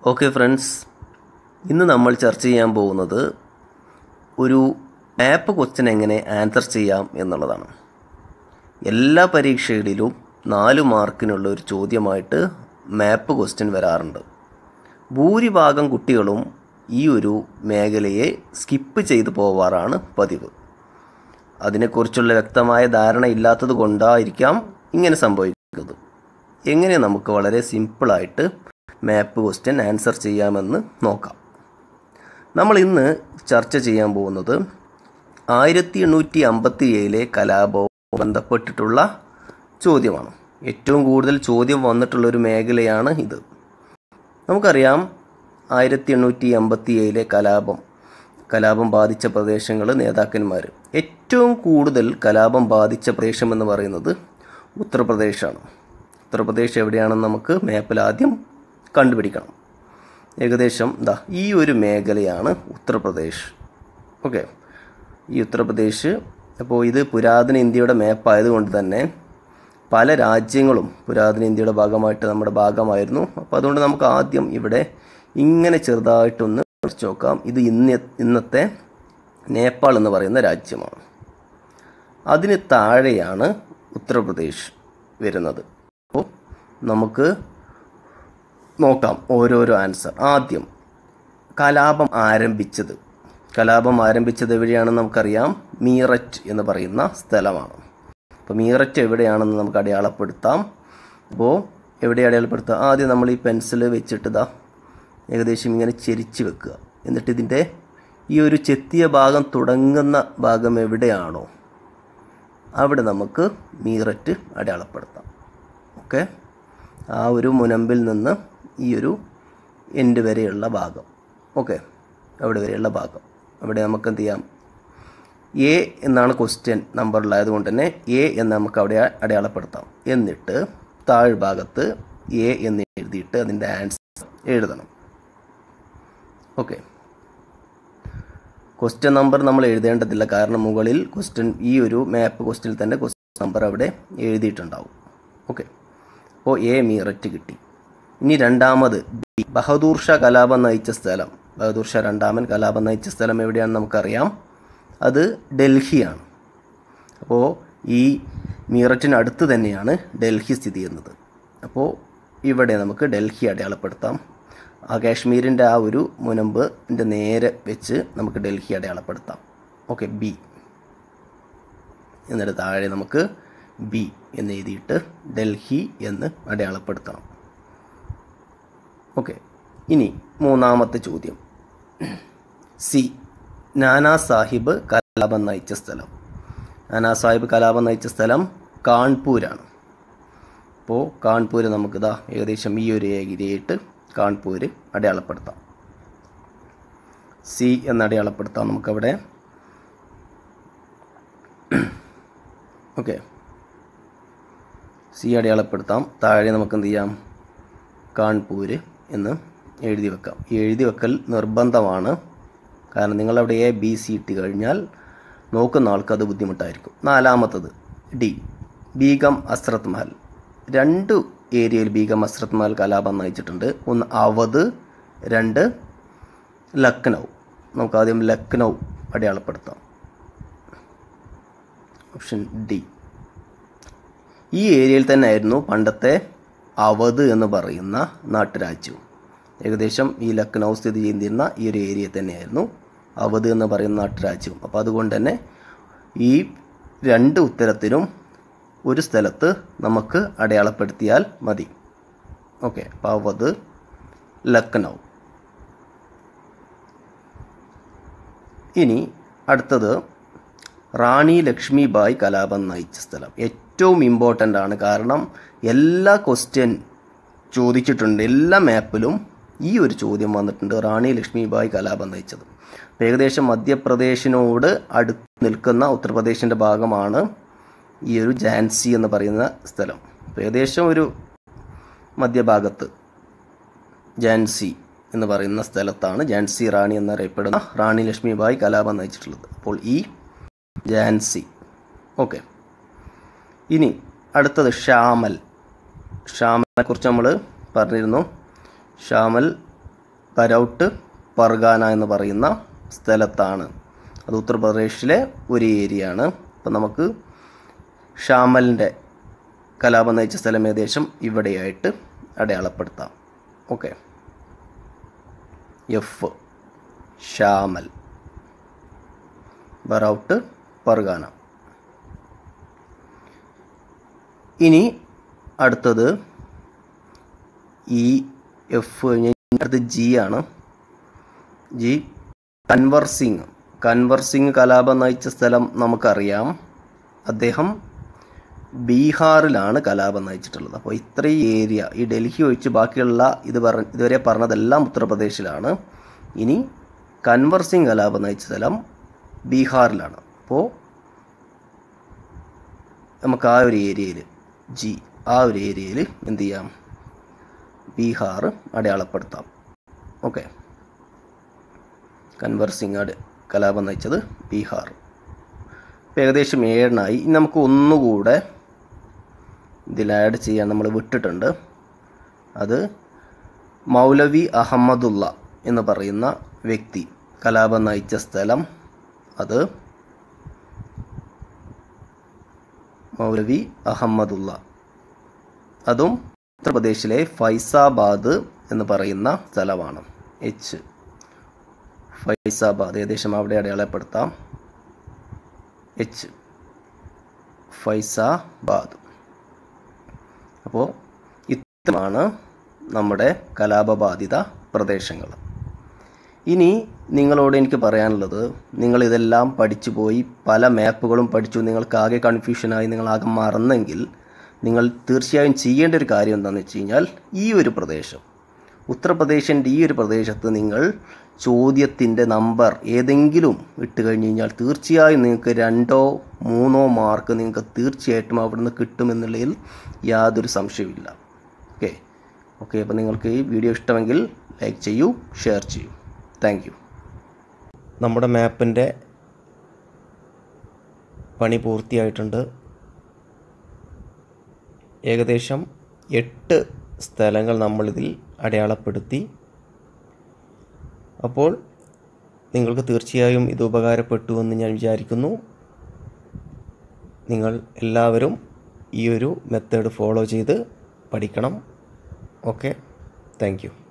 Okay friends, ഇന്ന് നമ്മൾ ചർച്ച ചെയ്യാൻ പോകുന്നത് ഒരു മാപ്പ് ക്വസ്റ്റ്യൻ എങ്ങനെ ആൻസർ ചെയ്യാം എന്നുള്ളതാണ്. എല്ലാ പരീക്ഷകളിലും 4 മാർക്കിനുള്ള ഒരു ചോദ്യമായിട്ട് മാപ്പ് ക്വസ്റ്റ്യൻ വരാറുണ്ട്. ഭൂരിഭാഗം കുട്ടികളും ഈ ഒരു മേഖലയെ സ്കിപ്പ് ചെയ്തു പോവാറാണ് പതിവ്. അതിനെക്കുറിച്ചുള്ള വ്യക്തമായ ധാരണ ഇല്ലാത്തത് കൊണ്ടായിരിക്കാം ഇങ്ങനെ സംഭവിക്കുന്നത്. എങ്ങനെ നമുക്ക് വളരെ സിമ്പിളായിട്ട് മാപ്പ് ക്വസ്റ്റ്യൻ ആൻസർ ചെയ്യാമെന്ന് നോക്കാം. നമ്മൾ ഇന്ന് ചർച്ച ചെയ്യാൻ പോകുന്നത് 1857 കലാപവും ബന്ധപ്പെട്ടിട്ടുള്ള ചോദ്യമാണ്. ഏറ്റവും കൂടുതൽ ചോദ്യം വന്നിട്ടുള്ളൊരു മേഖലയാണ് ഇത്. നമുക്കറിയാം 1857 കലാപം ബാധിച്ച പ്രദേശങ്ങൾ, നേതാക്കന്മാർ. ഏറ്റവും കൂടുതൽ കലാപം ബാധിച്ച പ്രദേശം എന്ന് പറയുന്നത് ഉത്തർപ്രദേശാണ്. ഉത്തർപ്രദേശ് എവിടെയാണെന്ന് നമുക്ക് മാപ്പിൽ ആദ്യം കണ്ടുപിടിക്കണം. ഏകദേശം ഈ ഒരു മേഖലയാണ് ഉത്തർപ്രദേശ്. ഓക്കെ, ഈ ഉത്തർപ്രദേശ്. അപ്പോൾ ഇത് പുരാതന ഇന്ത്യയുടെ മാപ്പായതുകൊണ്ട് തന്നെ പല രാജ്യങ്ങളും പുരാതന ഇന്ത്യയുടെ ഭാഗമായിട്ട് നമ്മുടെ ഭാഗമായിരുന്നു. അപ്പോൾ അതുകൊണ്ട് നമുക്ക് ആദ്യം ഇവിടെ ഇങ്ങനെ ചെറുതായിട്ടൊന്ന് കുറിച്ച് നോക്കാം. ഇത് ഇന്നത്തെ നേപ്പാൾ എന്ന് പറയുന്ന രാജ്യമാണ്. അതിന് താഴെയാണ് ഉത്തർപ്രദേശ് വരുന്നത്. അപ്പോൾ നമുക്ക് നോക്കാം ഓരോരോ ആൻസർ. ആദ്യം കലാപം ആരംഭിച്ചത് എവിടെയാണെന്ന് നമുക്കറിയാം. മീററ്റ് എന്ന് പറയുന്ന സ്ഥലമാണ്. അപ്പോൾ മീററ്റ് എവിടെയാണെന്ന് നമുക്ക് അടയാളപ്പെടുത്താം. അപ്പോൾ എവിടെ അടയാളപ്പെടുത്താം? ആദ്യം നമ്മൾ ഈ പെൻസിൽ വെച്ചിട്ട് ഏകദേശം ഇങ്ങനെ ചെരിച്ച് വെക്കുക. എന്നിട്ട് ഇതിൻ്റെ ഈ ഒരു ചെത്തിയ ഭാഗം തുടങ്ങുന്ന ഭാഗം എവിടെയാണോ അവിടെ നമുക്ക് മീററ്റ് അടയാളപ്പെടുത്താം. ഓക്കെ, ആ ഒരു മുനമ്പിൽ നിന്ന് ഈ ഒരു എൻഡ് വരെയുള്ള ഭാഗം. ഓക്കെ, അവിടെ വരെയുള്ള ഭാഗം അവിടെ നമുക്ക് എന്ത് ചെയ്യാം? എ എന്നാണ് ക്വസ്റ്റ്യൻ നമ്പറിലായതുകൊണ്ട് തന്നെ എ എന്ന് നമുക്ക് അവിടെ അടയാളപ്പെടുത്താം. എന്നിട്ട് താഴ്ഭാഗത്ത് എ എന്ന് എഴുതിയിട്ട് അതിൻ്റെ ആൻസർ എഴുതണം. ഓക്കെ, ക്വസ്റ്റ്യൻ നമ്പർ നമ്മൾ എഴുതേണ്ടതില്ല, കാരണം മുകളിൽ ഈ ഒരു മാപ്പ് ക്വസ്റ്റ്യനിൽ തന്നെ ക്വസ്റ്റ്യൻ നമ്പർ അവിടെ എഴുതിയിട്ടുണ്ടാവും. ഓക്കെ, അപ്പോൾ എ മീററ്റ് കിട്ടി. ഇനി രണ്ടാമത് ബി, ബഹദൂർ ഷാ കലാപം നയിച്ച സ്ഥലം. ബഹദൂർ ഷാ രണ്ടാമൻ കലാപം നയിച്ച സ്ഥലം എവിടെയാണെന്ന് നമുക്കറിയാം. അത് ഡൽഹിയാണ്. അപ്പോൾ ഈ മീററ്റിന് അടുത്ത് തന്നെയാണ് ഡൽഹി സ്ഥിതി ചെയ്യുന്നത്. അപ്പോൾ ഇവിടെ നമുക്ക് ഡൽഹി അടയാളപ്പെടുത്താം. ആ കാശ്മീരിൻ്റെ ആ ഒരു മുനമ്പിൻ്റെ നേരെ വെച്ച് നമുക്ക് ഡൽഹി അടയാളപ്പെടുത്താം. Okay, B. എന്നിട്ട് താഴെ നമുക്ക് ബി എന്ന് എഴുതിയിട്ട് ഡൽഹി എന്ന് അടയാളപ്പെടുത്തണം. ഓക്കെ, ഇനി മൂന്നാമത്തെ ചോദ്യം. സി, നാനാ സാഹിബ് കലാപം നയിച്ച സ്ഥലം. നാനാ സാഹിബ് കലാപം നയിച്ച സ്ഥലം കാൺപൂരാണ്. അപ്പോൾ കാൺപൂർ നമുക്കിതാ ഏകദേശം ഈ ഒരു ഏരിയയായിട്ട് കാൺപൂർ അടയാളപ്പെടുത്താം. സി എന്ന് അടയാളപ്പെടുത്താം നമുക്കവിടെ. ഓക്കെ, സി അടയാളപ്പെടുത്താം. താഴെ നമുക്ക് എന്ത് ചെയ്യാം? കാൺപൂർ എന്ന് എഴുതി വെക്കാം. ഈ എഴുതി വെക്കൽ നിർബന്ധമാണ്, കാരണം നിങ്ങളവിടെ എ ബി സി ഇട്ട് കഴിഞ്ഞാൽ നോക്കുന്ന ആൾക്ക് അത് ബുദ്ധിമുട്ടായിരിക്കും. നാലാമത്തത് ഡി, ബീഗം ഹസ്രത്ത് മഹൽ. 2 ഏരിയയിൽ ബീഗം ഹസ്രത്ത് മഹൽ കലാപം നയിച്ചിട്ടുണ്ട്. ഒന്ന് അവധ്, 2 ലക്നൗ. നമുക്കാദ്യം ലക്നൗ അടയാളപ്പെടുത്താം. Option D. ഈ ഏരിയയിൽ തന്നെ ആയിരുന്നു പണ്ടത്തെ അവധ് എന്ന് പറയുന്ന നാട്ടുരാജ്യവും. ഏകദേശം ഈ ലക്നൗ സ്ഥിതി ചെയ്യുന്ന ഈ ഒരു ഏരിയ തന്നെയായിരുന്നു അവധ് എന്ന് പറയുന്ന നാട്ടുരാജ്യവും. അപ്പോൾ അതുകൊണ്ട് തന്നെ ഈ 2 ഉത്തരത്തിനും ഒരു സ്ഥലത്ത് നമുക്ക് അടയാളപ്പെടുത്തിയാൽ മതി. ഓക്കെ, അപ്പോൾ അവധ്, ലക്നൗ. ഇനി അടുത്തത് റാണി ലക്ഷ്മിബായി കലാപം നയിച്ച സ്ഥലം. ഏറ്റവും ഇമ്പോർട്ടൻ്റ് ആണ്, കാരണം എല്ലാ ക്വസ്റ്റ്യൻ ചോദിച്ചിട്ടുണ്ട്. എല്ലാ മാപ്പിലും ഈ ഒരു ചോദ്യം വന്നിട്ടുണ്ട്, റാണി ലക്ഷ്മിബായി കലാപം നയിച്ചത്. അപ്പോൾ ഏകദേശം മധ്യപ്രദേശിനോട് അടുത്ത് നിൽക്കുന്ന ഉത്തർപ്രദേശിൻ്റെ ഭാഗമാണ് ഈ ഒരു ഝാൻസി എന്ന് പറയുന്ന സ്ഥലം. അപ്പോൾ ഏകദേശം ഒരു മധ്യഭാഗത്ത് ഝാൻസി എന്ന് പറയുന്ന സ്ഥലത്താണ് ഝാൻസി റാണി എന്നറിയപ്പെടുന്ന റാണി ലക്ഷ്മിബായി കലാപം നയിച്ചിട്ടുള്ളത്. അപ്പോൾ ഈ ഝാൻസി. ഓക്കെ, ഇനി അടുത്തത് ഷാമൽ. ഷാമലിനെ കുറിച്ച് നമ്മൾ പറഞ്ഞിരുന്നു. ഷാമൽ ബരൗട്ട് പർഗാന എന്ന് പറയുന്ന സ്ഥലത്താണ്. അത് ഉത്തർപ്രദേശിലെ ഒരു ഏരിയ ആണ്. അപ്പം നമുക്ക് ഷാമലിൻ്റെ കലാപം നയിച്ച സ്ഥലം ഏകദേശം ഇവിടെയായിട്ട് അടയാളപ്പെടുത്താം. Okay, F Shamli, Baraut Pargana. ഇനി അടുത്തത് ഈ എഫ് കഴിഞ്ഞ് അടുത്ത് ജി ആണ്. ജി കൻവർ സിംഗ്. കൻവർ സിംഗ് കലാപം നയിച്ച സ്ഥലം നമുക്കറിയാം. അദ്ദേഹം ബീഹാറിലാണ് കലാപം നയിച്ചിട്ടുള്ളത്. അപ്പോൾ ഇത്രയും ഏരിയ, ഈ ഡൽഹി ഒഴിച്ച് ബാക്കിയുള്ള ഇതുവരെ പറഞ്ഞതെല്ലാം ഉത്തർപ്രദേശിലാണ്. ഇനി കൻവർ സിംഗ് കലാപം നയിച്ച സ്ഥലം ബീഹാറിലാണ്. അപ്പോൾ നമുക്ക് ആ ഒരു ഏരിയയിൽ ആ ഒരു ഏരിയയിൽ എന്ത് ചെയ്യാം, ബീഹാർ അടയാളപ്പെടുത്താം. ഓക്കെ, കൻവർ സിംഗ് കലാപം നയിച്ചത് ബീഹാർ. ഇപ്പോൾ ഏകദേശം 7 ഇനി നമുക്ക് ഒന്നുകൂടെ ഇതിൽ ആഡ് ചെയ്യാൻ നമ്മൾ വിട്ടിട്ടുണ്ട്. അത് മൗലവി അഹമ്മദുള്ള എന്ന് പറയുന്ന വ്യക്തി കലാപം നയിച്ച സ്ഥലം, അത് മൗലവി അഹമ്മദുള്ള, അതും ഉത്തർപ്രദേശിലെ ഫൈസാബാദ് എന്ന് പറയുന്ന സ്ഥലമാണ്. എച്ച് ഫൈസാബാദ്, ഏകദേശം അവിടെ അടയാളപ്പെടുത്താം. എച്ച് ഫൈസാബാദ്. അപ്പോൾ ഇത്രയാണ് നമ്മുടെ കലാപബാധിത പ്രദേശങ്ങൾ. ഇനി നിങ്ങളോട് എനിക്ക് പറയാനുള്ളത്, നിങ്ങളിതെല്ലാം പഠിച്ചു പോയി, പല മാപ്പുകളും പഠിച്ചു, നിങ്ങൾക്കാകെ കൺഫ്യൂഷനായി, നിങ്ങളാകെ മറന്നെങ്കിൽ നിങ്ങൾ തീർച്ചയായും ചെയ്യേണ്ട ഒരു കാര്യം എന്താണെന്ന് വെച്ച് കഴിഞ്ഞാൽ, ഈ ഒരു പ്രദേശം, ഉത്തർപ്രദേശിൻ്റെ ഈ ഒരു പ്രദേശത്ത് നിങ്ങൾ ചോദ്യത്തിൻ്റെ നമ്പർ ഏതെങ്കിലും ഇട്ട് കഴിഞ്ഞ് കഴിഞ്ഞാൽ തീർച്ചയായും നിങ്ങൾക്ക് 2 or 3 മാർക്ക് നിങ്ങൾക്ക് തീർച്ചയായിട്ടും അവിടെ നിന്ന് കിട്ടുമെന്നുള്ളതിൽ യാതൊരു സംശയവുമില്ല. ഓക്കെ, അപ്പോൾ നിങ്ങൾക്ക് ഈ വീഡിയോ ഇഷ്ടമെങ്കിൽ ലൈക്ക് ചെയ്യൂ, ഷെയർ ചെയ്യൂ. Thank you. നമ്മുടെ മാപ്പിൻ്റെ പണി പൂർത്തിയായിട്ടുണ്ട്. ഏകദേശം 8 സ്ഥലങ്ങൾ നമ്മളിതിൽ അടയാളപ്പെടുത്തി. അപ്പോൾ നിങ്ങൾക്ക് തീർച്ചയായും ഇത് ഉപകാരപ്പെട്ടുവെന്ന് ഞാൻ വിചാരിക്കുന്നു. നിങ്ങൾ എല്ലാവരും ഈ ഒരു മെത്തേഡ് ഫോളോ ചെയ്ത് പഠിക്കണം. Okay, thank U.